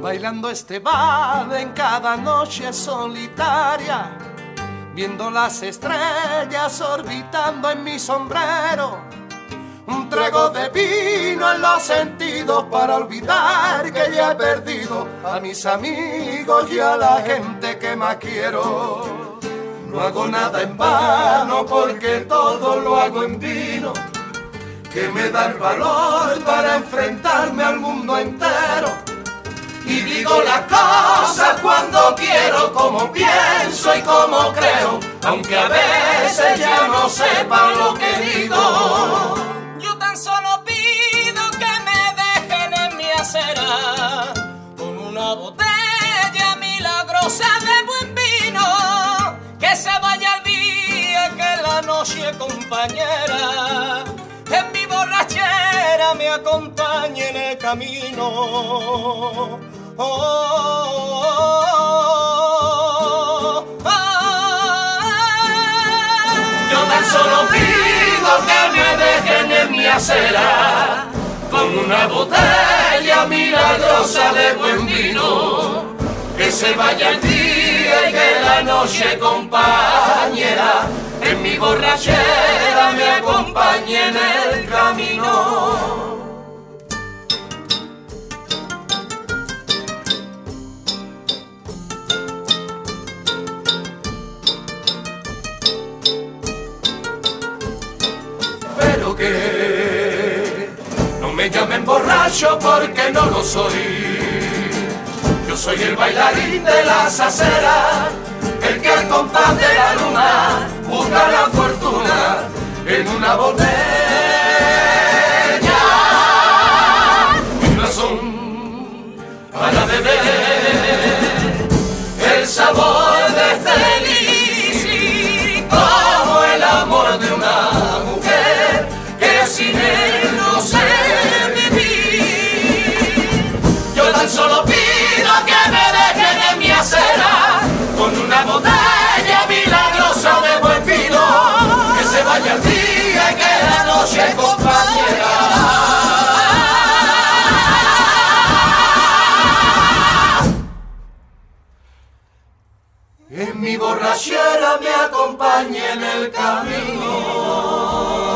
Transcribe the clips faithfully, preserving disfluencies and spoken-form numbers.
bailando este vals en cada noche solitaria, viendo las estrellas orbitando en mi sombrero. Un trago de vino en los sentidos para olvidar que ya he perdido a mis amigos y a la gente que más quiero. No hago nada en vano porque todo lo hago en vino, que me da el valor para enfrentarme al mundo entero. Y digo las cosas cuando quiero, como pienso y como creo, aunque a veces ya no sepa lo que digo. Yo tan solo pido que me dejen en mi acera con una botella milagrosa de buen vino, que se vaya el día, que la noche compañera en mi borrachera me acompañe en el camino. Oh, oh, oh, oh, oh. Yo tan solo pido que me dejen en mi acera con una botella milagrosa de buen vino, que se vaya el día y que la noche compañera en mi borrachera me acompañe en el camino. Pero que no me llamen borracho porque no lo soy. Yo soy el bailarín de las aceras, el que al compás de la luna busca la fortuna en una botella. Mi razón para beber el sabor de este elixir, como el amor de una mujer que sin él no sé vivir. Yo tan solo pido que me dejen en mi acera con una botella milagrosa de buen vino, que se vaya el día y que la noche compañera en mi borrachera me acompañe en el camino.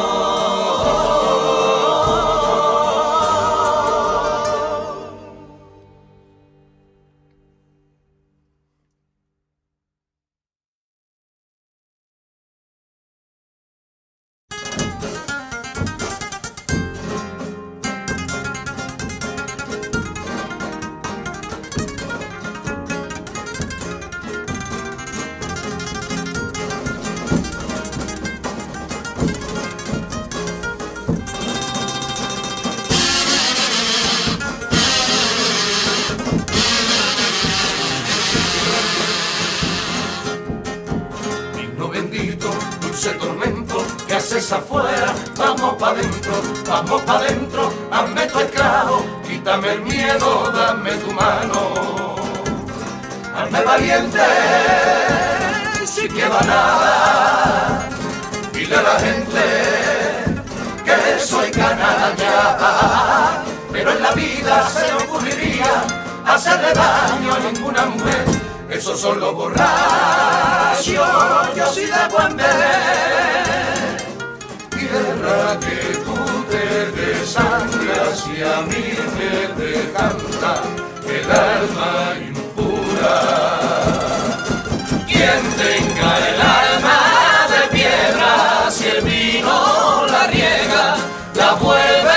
Afuera, vamos pa' dentro, vamos pa' dentro, hazme tu esclavo, quítame el miedo, dame tu mano, hazme valiente, si queda nada, dile a la gente que soy canalla, pero en la vida se me ocurriría hacerle daño a ninguna mujer, esos son los borrachos, yo soy de buen beber. Tierra que tú te desangras y a mí me decanta el alma impura. Quien tenga el alma de piedra, si el vino la riega, la vuelve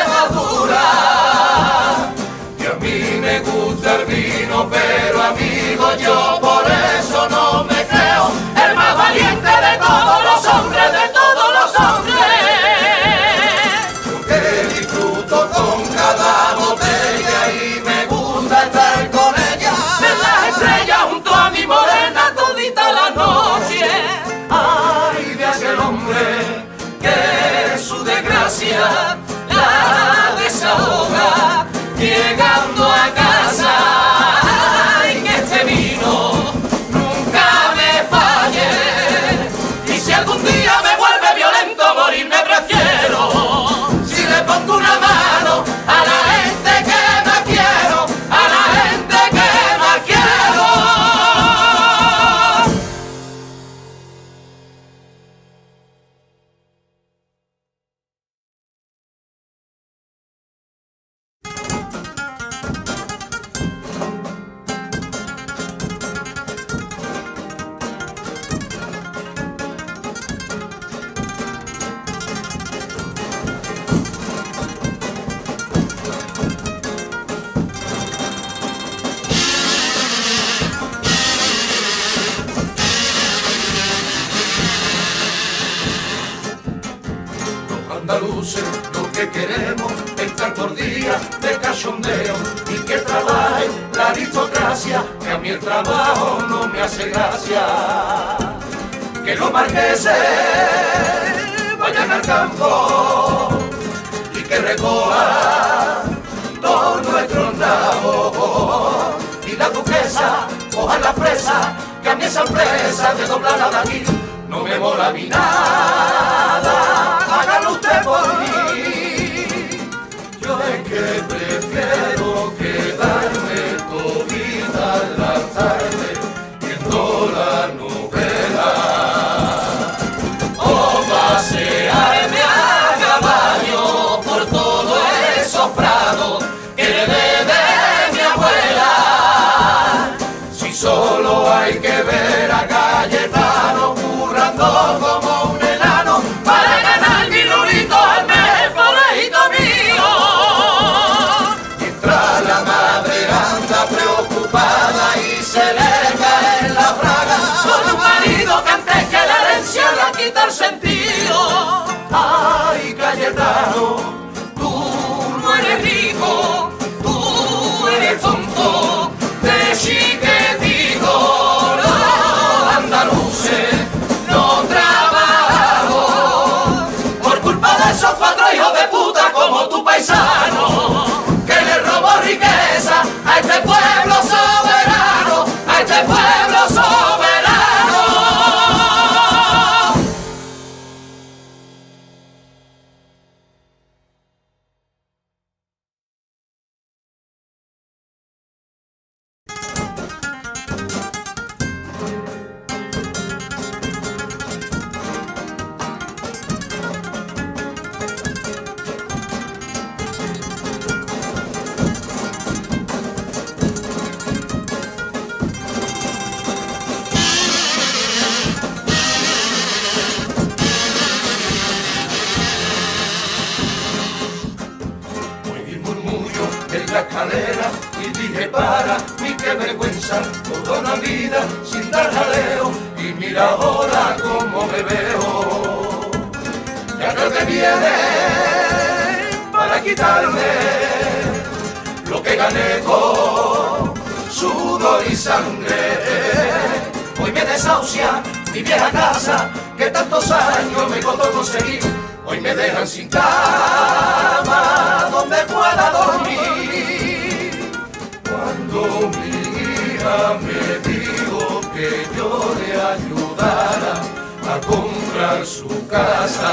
madura. Y a mí me gusta el vino, pero amigo, yo por eso no me creo el más valiente de todos los hombres, de todos los hombres. Con cada botella y me gusta estar con ella, ver las estrellas junto a mi morena todita la noche. Ay, de aquel hombre que su desgracia luces, lo que queremos es estar por día de cachondeo y que trabaje la aristocracia, que a mí el trabajo no me hace gracia. Que los marqueses vayan al campo y que recojan todos nuestros nabos, y la duquesa coja la fresa, que a mí esa empresa de doblarla de aquí no me mola a mí nada. Hágalo usted por mí, yo es que prefiero quedarme todita la tarde viendo la novela o pasearme a caballo por todos esos prados que heredé de mi abuela. Si solo hay que ver a Cayetano currando como un enano para ganar mil euritos al mes, pobrecito mío. Mientras la madre anda preocupada y se le cae en la braga por un marido que antes que la herencia le quita el sentido. Ay, Cayetano, tú no eres rico, tú eres tonto, de chiquitito los andaluces no trabajo por culpa de esos cuatro hijos de puta como tu paisano, que le robó riqueza a este pueblo soberano, a este pueblo soberano. La escalera y dije para mí qué vergüenza, toda una vida sin dar jaleo y mira ahora cómo me veo. Ya creo que viene para quitarme lo que gané con sudor y sangre. Hoy me desahucia mi vieja casa que tantos años me costó conseguir. Hoy me dejan sin cama donde pueda dormir. Cuando mi hija me dijo que yo le ayudara a comprar su casa,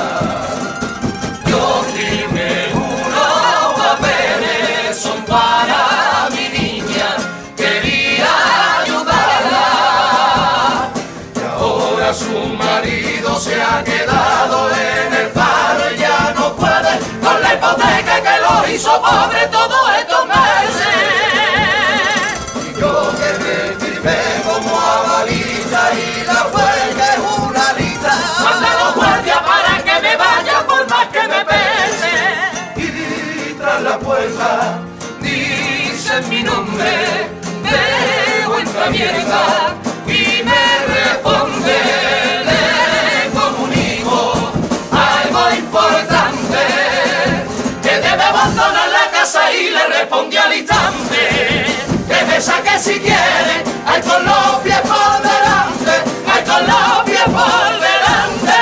yo firmé unos papeles, son para mi niña, quería ayudarla. Y ahora su marido se ha quedado en el paro y ya no puede con la hipoteca que lo hizo pobre todos estos meses. Y yo que me firmé como avalita y la huelga es una lista, manda los guardias para que me vaya por más que me pese. Y tras la puerta dicen mi nombre, dejo entra abierta y me responde. Importante, que debe abandonar la casa y le respondí al instante que me saque si quiere, ay con los pies por delante, ay con los pies por delante.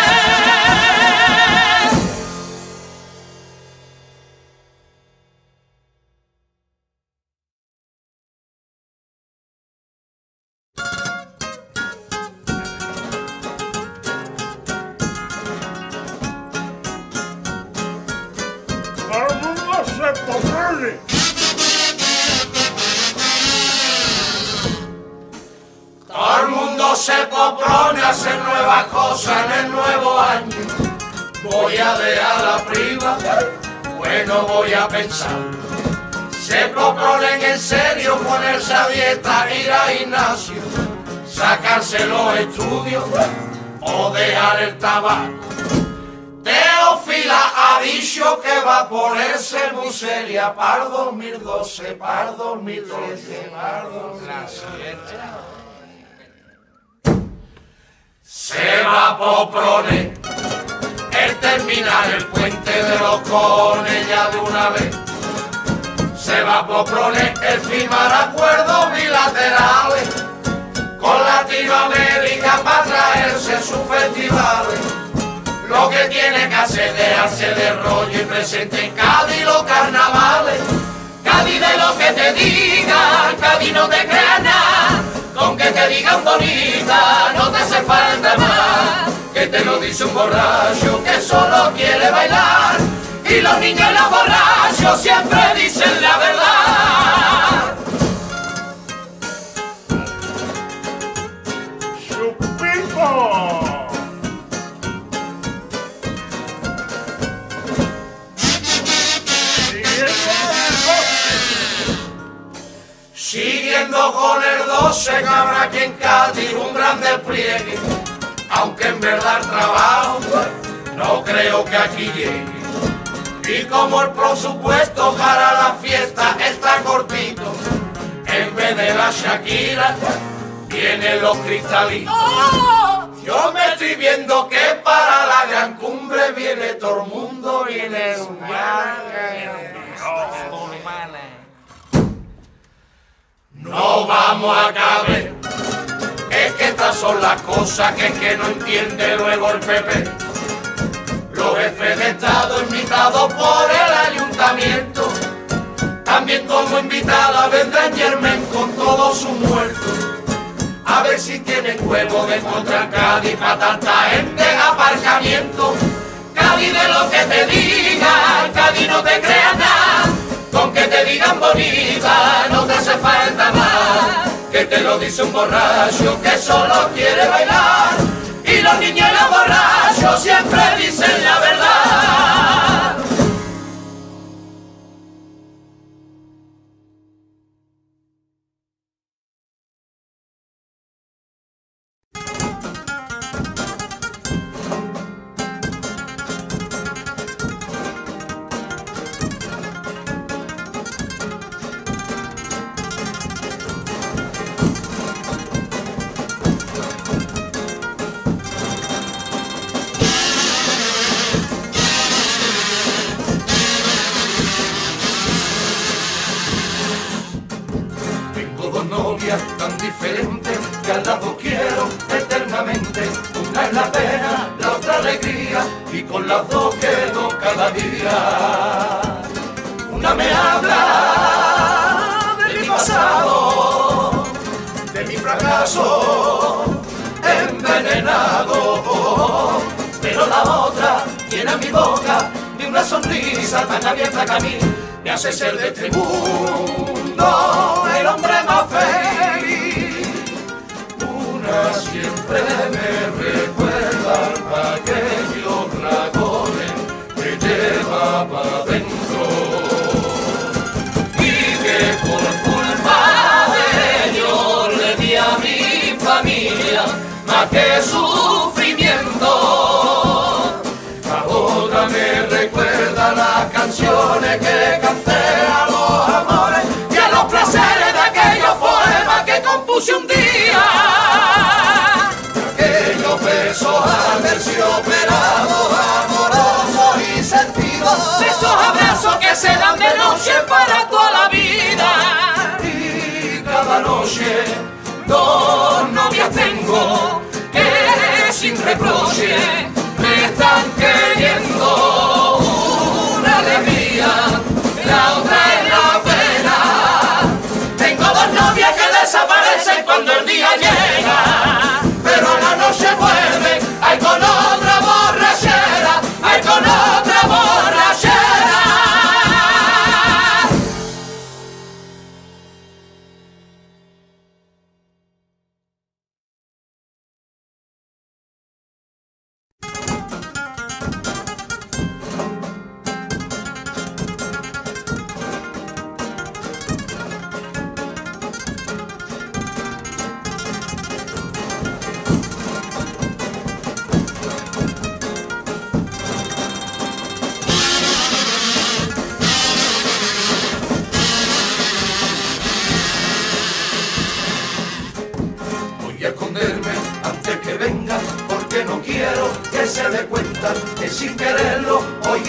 Todo el mundo se propone hacer nuevas cosas en el nuevo año. Voy a dejar la priva, bueno voy a pensar. Se proponen en serio ponerse a dieta, ir al gimnasio, sacarse los estudios o dejar el tabaco. Teófila ha dicho que va a ponerse muy seria para el dos mil doce, para el dos mil trece, para el dos mil diecisiete. Se va a proponer el terminar el puente de los cones ya de una vez. Se va a proponer el firmar acuerdos bilaterales con Latinoamérica para traerse sus festivales. Lo que tiene que hacer es dejarse de rollo y presente en Cádiz los carnavales. Cádiz, de lo que te digan, Cádiz, no te creas nada, con que te digan bonita no te hace falta más, que te lo dice un borracho que solo quiere bailar, y los niños y los borrachos siempre dicen la verdad. ¡Chupico! Siguiendo con el doce, que habrá aquí en Cádiz un gran despliegue, aunque en verdad el trabajo no creo que aquí llegue. Y como el presupuesto para la fiesta está cortito, en vez de la Shakira vienen los cristalitos. Yo me estoy viendo que para la gran cumbre viene todo el mundo, viene un no vamos a caber, es que estas son las cosas que, que no entiende luego el P P. Los jefes de Estado invitados por el ayuntamiento, también como invitada vendrán Germen con todos sus muertos. A ver si tienen huevo de encontrar Cádiz para tanta gente en aparcamiento. Cádiz, de lo que te digan, Cádiz, no te creas nada, con que te digan bonita no te hace falta más, que te lo dice un borracho que solo quiere bailar, y los niños y los borrachos siempre dicen la verdad. Tan diferentes que al lado quiero eternamente. Una es la pena, la otra alegría, y con las dos quedo cada día. Una me habla de mi pasado, de mi fracaso envenenado, pero la otra llena mi boca de una sonrisa tan abierta que a mí me hace ser de este mundo el hombre más feliz. Una siempre me recuerda aquellos dragones que llevaba dentro, y que por culpa de ellos le di a mi familia más que sufrimiento. Ahora me recuerda las canciones que canté a los amores y a los placeres de aquellos poemas que compuse un día. Aquellos besos aterciopelados, amorosos y sentidos, esos abrazos que se dan de noche para toda la vida. Y cada noche dos novias tengo que sin reproche me están queriendo. Una alegría, la otra es la pena. Tengo dos novias que desaparecen cuando el día llega, pero a la noche vuelven, hay con otra borrachera, hay con otra borrachera.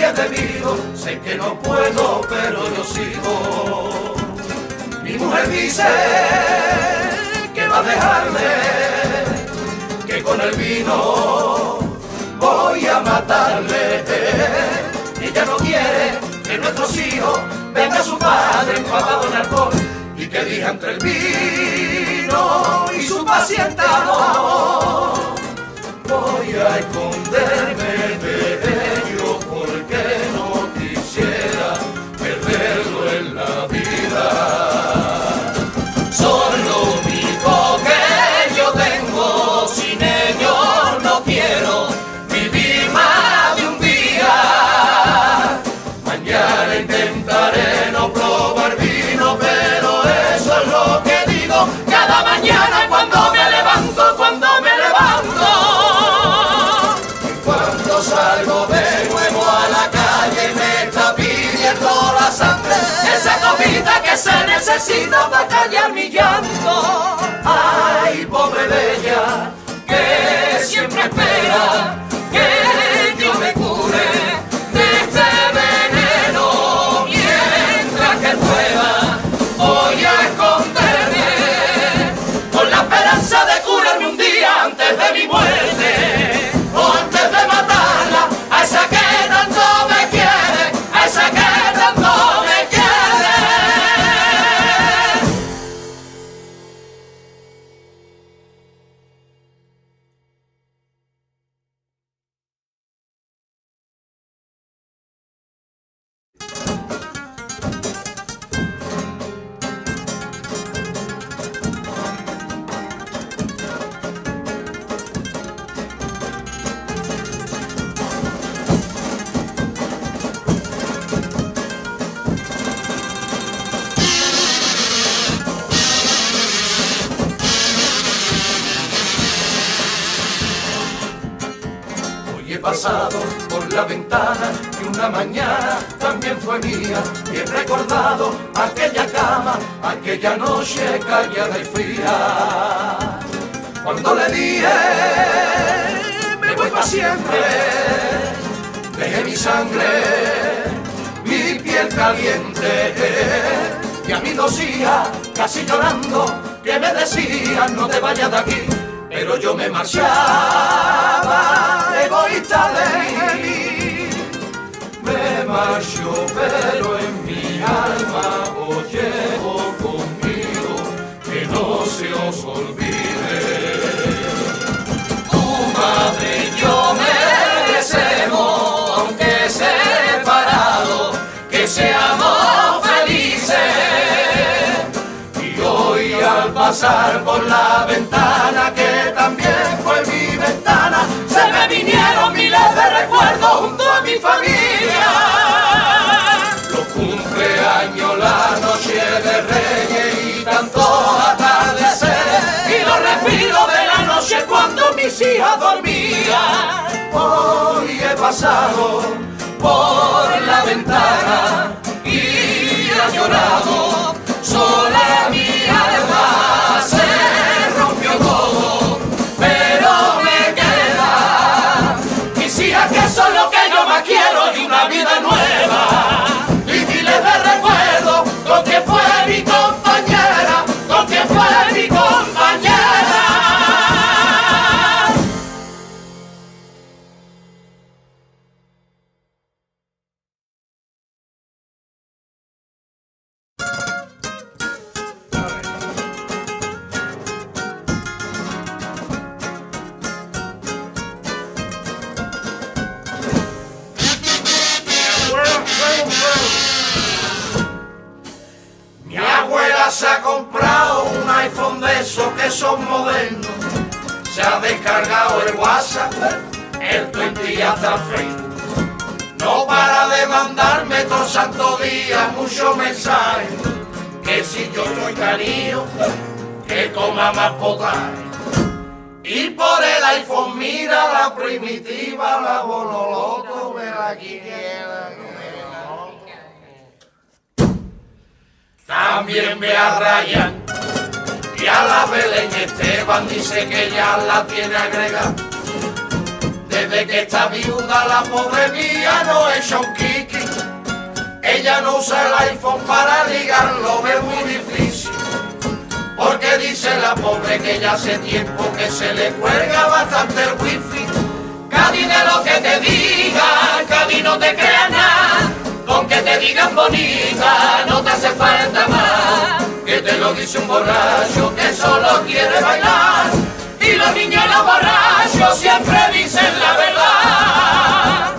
es debido, sé que no puedo, pero yo sigo. Mi mujer dice que va a dejarme, que con el vino voy a matarle. Ella no quiere que nuestros hijos venga su padre empapado en alcohol y que elija entre el vino y su paciente amor. Voy a esconderme de ello porque no quisiera perderlo en la vida. Son lo único que yo tengo, sin ellos no quiero vivir más de un día. Mañana intentaré no probar vino, pero eso es lo que digo cada mañana cuando me levanto, cuando me levanto. Cuando salgo de nuevo a la calle y me está pidiendo la sangre, esa copita que se necesita para callar mi llanto. Ay, pobre de ella, que siempre espera que yo me cure de este veneno. Mientras que pueda, voy a esconderme con la esperanza de curarme un día antes de mi muerte, o antes de matarla, a esa que tanto me quiere, a esa que tanto me quiere. Hoy he pasado por la ventana y una mañana también fue mía, y he recordado aquella cama, aquella noche callada y fría. Cuando le dije me voy para siempre, dejé mi sangre, mi piel caliente, y a mis dos hijas casi llorando que me decían no te vayas de aquí. Pero yo me marchaba, egoísta de mí. Me marcho, pero en mi alma os llevo conmigo, que no se os olvide. Tu madre y yo merecemos, aunque separados, que seamos felices. Y hoy al pasar por la ventana, que también fue mi ventana, se me vinieron miles de recuerdos junto a mi familia. Los cumpleaños, la noche de Reyes y tantos atardeceres, y los respiros de la noche cuando mis hijas dormían. Hoy he pasado por la ventana y ha llorado sola mi alma, se rompió todo, pero me queda mis hijas, que son lo que yo más quiero, y una vida nueva, y miles de recuerdos con quien fue mi compañera, con quien fue mi compañera. Mi abuela se ha comprado un iPhone de esos que son modernos, se ha descargado el WhatsApp, el Twitter y hasta el Facebook. No para de mandarme todo santo día muchos mensajes, que si yo estoy cariño, que coma más potaje. Y por el iPhone mira la primitiva, la bololoto, ve la quiera. También ve a Ryan y a la Belén Esteban, dice que ya la tiene agregada. De desde que está viuda la pobre mía no echa un kiki. Ella no usa el iPhone para ligar, lo ve muy difícil. Porque dice la pobre que ya hace tiempo que se le cuelga bastante el wifi. Cádiz, de lo que te digan, Cádiz, no te creas nada. Con que te digan bonita no te hace falta más. Que te lo dice un borracho que solo quiere bailar. Y los niños y los borrachos siempre dicen la verdad.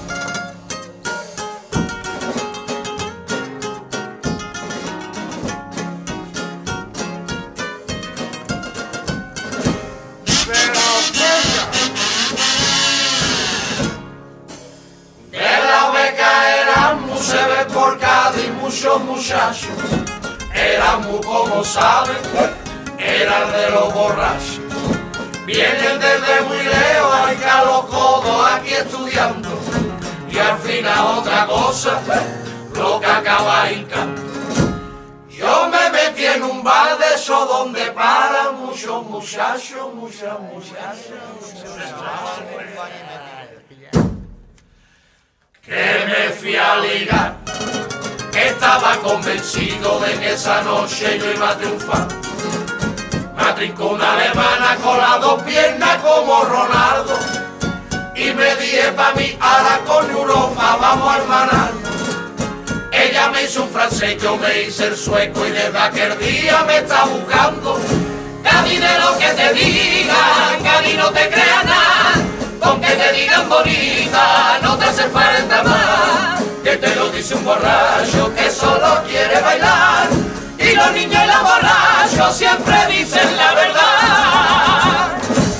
De la beca éramos, se ve por Cádiz muchos muchachos. Éramos, como saben, eran de los borrachos. Vienen desde muy lejos, hay que a los codos aquí estudiando. Y al final otra cosa, lo que acaba hincando. Yo me metí en un bar de esos donde paran muchos muchachos, muchas muchachas, que me fui a ligar. Estaba convencido de que esa noche yo iba a triunfar. Me atrincó una alemana con las dos piernas como Ronaldo. Y me dije pa' mí, ahora con Europa vamos a hermanarnos. Ella me hizo un francés, yo me hice el sueco y desde aquel día me está buscando. Cádiz, de lo que te digan, Cádiz, no te creas nada. Con que te digan bonita no te hace falta más. Que te lo dice un borracho que solo quiere bailar. Y los niños y los borrachos siempre dicen la verdad.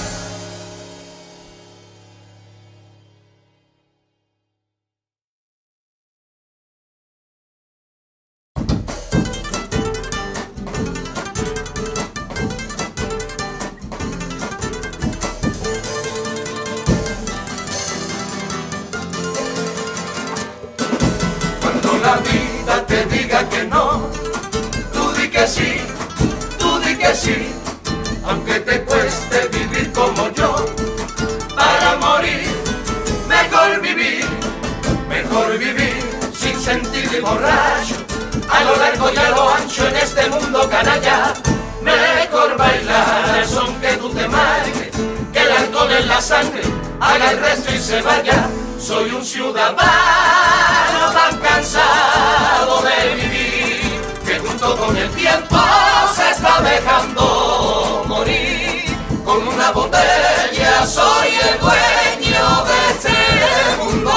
Cuando la vida te diga que no, tú di que sí, tú di que sí, aunque te cueste vivir como yo. Para morir, mejor vivir, mejor vivir sin sentir y borracho. A lo largo y a lo ancho en este mundo canalla, mejor bailar el son que tú te marques, que el alcohol en la sangre haga el resto y se vaya. Soy un ciudadano tan cansado de vivir que junto con el tiempo se está dejando morir. Con una botella soy el dueño de este mundo.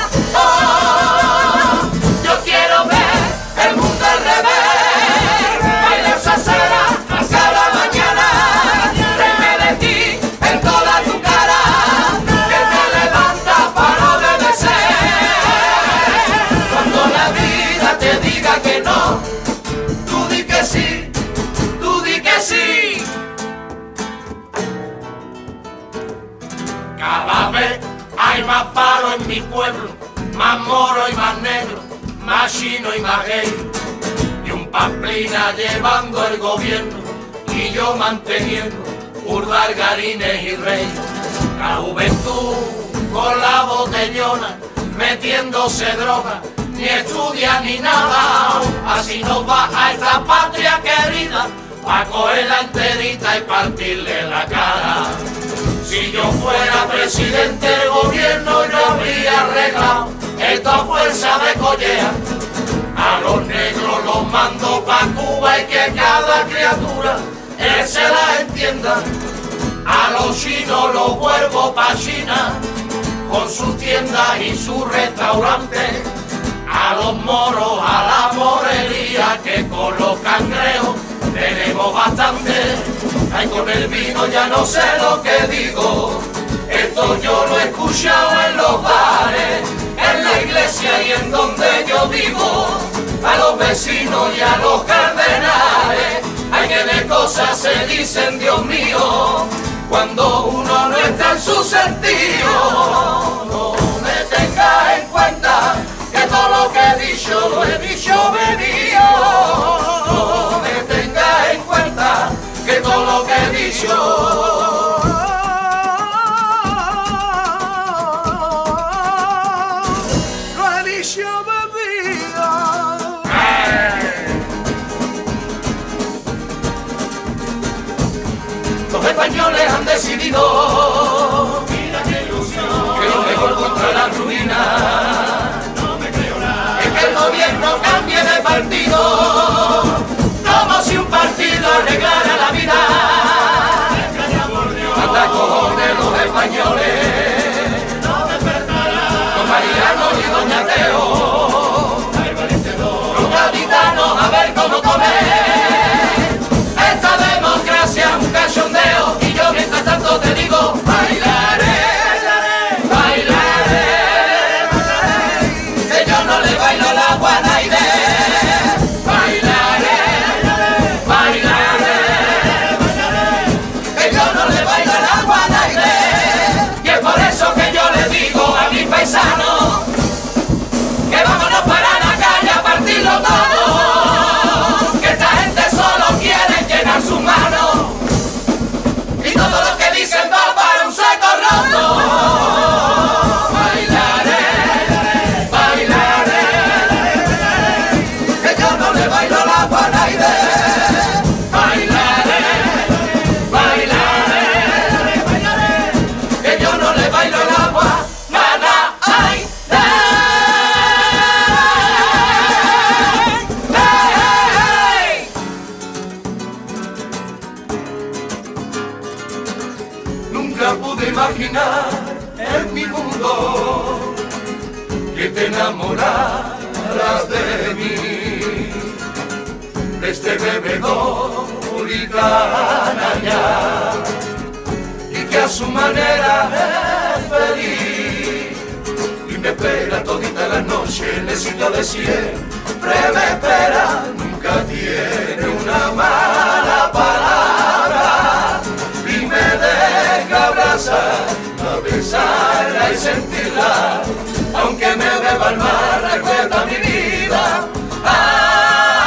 Oh, yo quiero ver el mundo al revés, bailar salsera hasta la mañana, reírme de ti en toda tu cara, que te levanta para obedecer. Cuando la vida te diga que no, tú di que sí, tú di que sí. Cada vez hay más paro en mi pueblo, más moro y más negro, más chino y más gay. Y un pamplina llevando el gobierno y yo manteniendo Urdar, Garines y Rey. La juventud con la botellona metiéndose droga, ni estudia ni nada. Así nos va a esta patria querida, pa' cogerla enterita y partirle la cara. Si yo fuera presidente del gobierno yo habría arreglado esta fuerza de collea. A los negros los mando pa' Cuba y que cada criatura él se la entienda. A los chinos los vuelvo pa' China con sus tiendas y sus restaurantes. A los moros a la morería que con los cangrejos tenemos bastante. Ay, con el vino ya no sé lo que digo. Esto yo lo he escuchado en los bares, en la iglesia y en donde yo vivo. A los vecinos y a los cardenales, ay, que de cosas se dicen, Dios mío, cuando uno no está en su sentido. No me tengas en cuenta que todo lo que he dicho lo he dicho bebido. No me tengas en cuenta que todo lo que he dicho decidido Mira qué ilusión, que lo mejor contra la ruina no me creo nada. es que el gobierno cambie de partido, como si un partido arreglara la vida. Calla por Dios, Anda cojones los españoles, no despertará. con Mariano y Doña Teo, Hay valiente dos, los gaditanos a ver cómo comer. Esta democracia es un cachondeo y yo mientras tanto te digo bailaré, bailaré, que yo no le bailo la guanaide. Bailaré, bailaré, que yo no le bailo la guanaide. Y es por eso que yo le digo a mis paisanos que vámonos para la calle a partirlo todo, que esta gente solo quiere llenar sus manos y todo lo que dicen va para un saco roto. Bailaré, bailaré, que yo no le bailo la guanaide. Bailaré, bailaré, que yo no le bailo la guanaide. Nunca pude imaginar en mi mundo que te enamoraras de mí, de este bebedor y canalla, y que a su manera es feliz y me espera todita la noche en el sitio de siempre me espera. Nunca tiene una mala palabra y me deja abrazarla, besarla y sentirla, aunque me beba el mar, recuerda mi vida. Ah,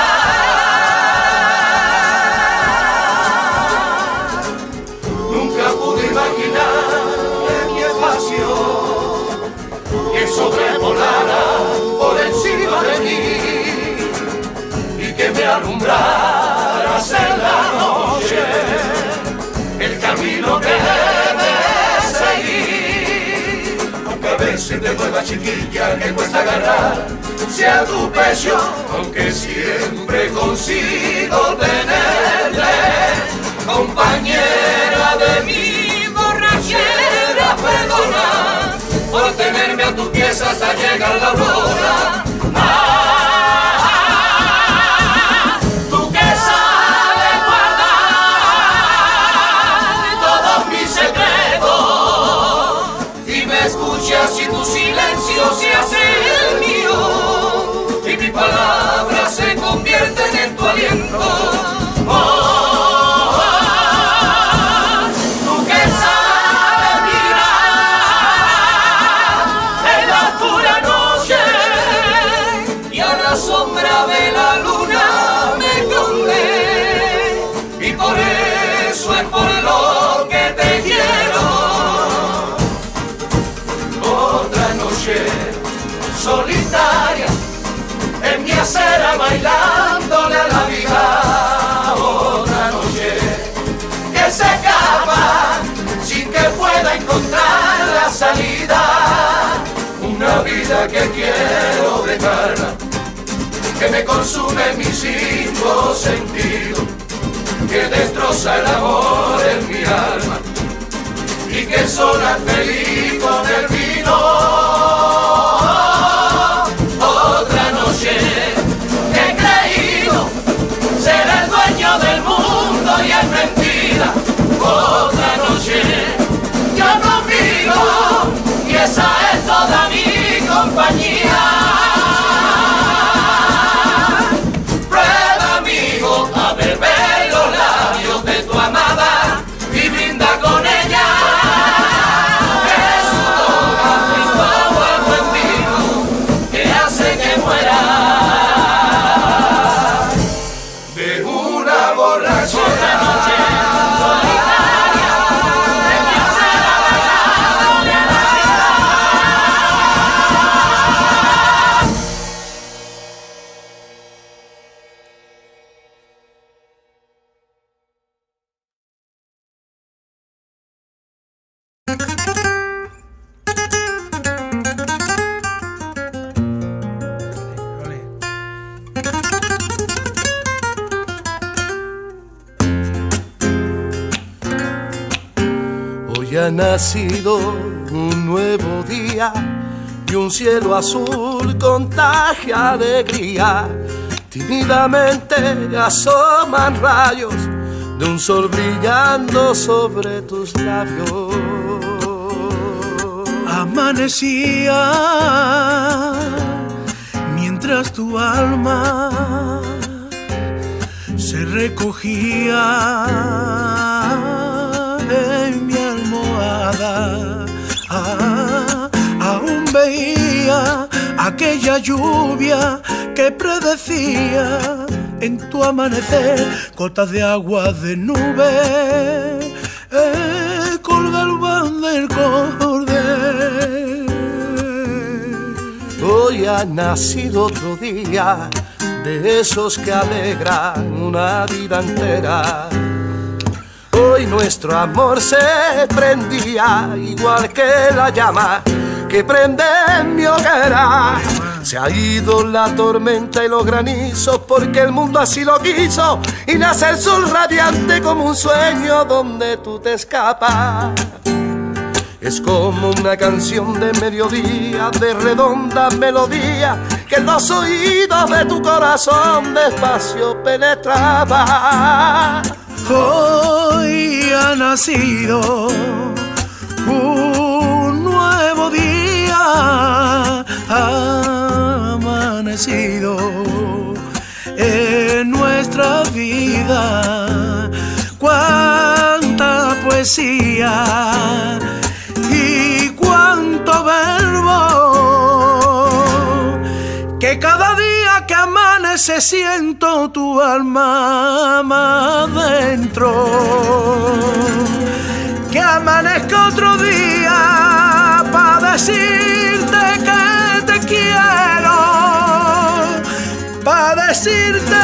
nunca pude imaginar en mi espacio que sobrevolara por encima de mí y que me alumbraras en la noche el camino que debes seguir. Aunque a veces te vuelva chiquilla que cuesta agarrar sea tu pecho, aunque siempre consigo tenerle compañera de mi borrachera. Perdona por tenerme a tus pies hasta llegar la aurora. Ah, tú que sabes guardar todos mis secretos y me escuchas y tu silencio se hace el mío y mis palabras se convierten en tu aliento. Oh, ah, tú que sabes mirar en la oscura noche y a la sombra de la luna me esconde, y por eso es por lo que te quiero. Otra noche solitaria en mi acera bailándole a la vida. Otra noche que se escapa sin que pueda encontrar la salida. Una vida que quiero dejarla, que me consume mis cinco sentidos, que destroza el amor en mi alma y que sola feliz con el vino. Otra noche que he creído ser el dueño del mundo y es mentira. Otra noche yo no vivo y esa es toda mi compañía. Prueba, amigo, a beber los labios de tu amada y brinda con ella, que su boca ha nacido un nuevo día y un cielo azul contagia alegría. Tímidamente asoman rayos de un sol brillando sobre tus labios. Amanecía mientras tu alma se recogía en mi almohada. Ah, aún veía aquella lluvia que predecía en tu amanecer, gotas de agua de nube eh, colgaban del cordel. Hoy ha nacido otro día de esos que alegran una vida entera. Hoy nuestro amor se prendía igual que la llama que prende en mi hoguera. Se ha ido la tormenta y los granizos porque el mundo así lo quiso y nace el sol radiante como un sueño donde tú te escapas. Es como una canción de mediodía de redonda melodía que en los oídos de tu corazón despacio penetraba. Hoy ha nacido un nuevo día, ha amanecido en nuestra vida. Cuánta poesía y cuánto verbo, que cada día que amanece siento tu alma más dentro. Que amanezca otro día para decirte que te quiero, para decirte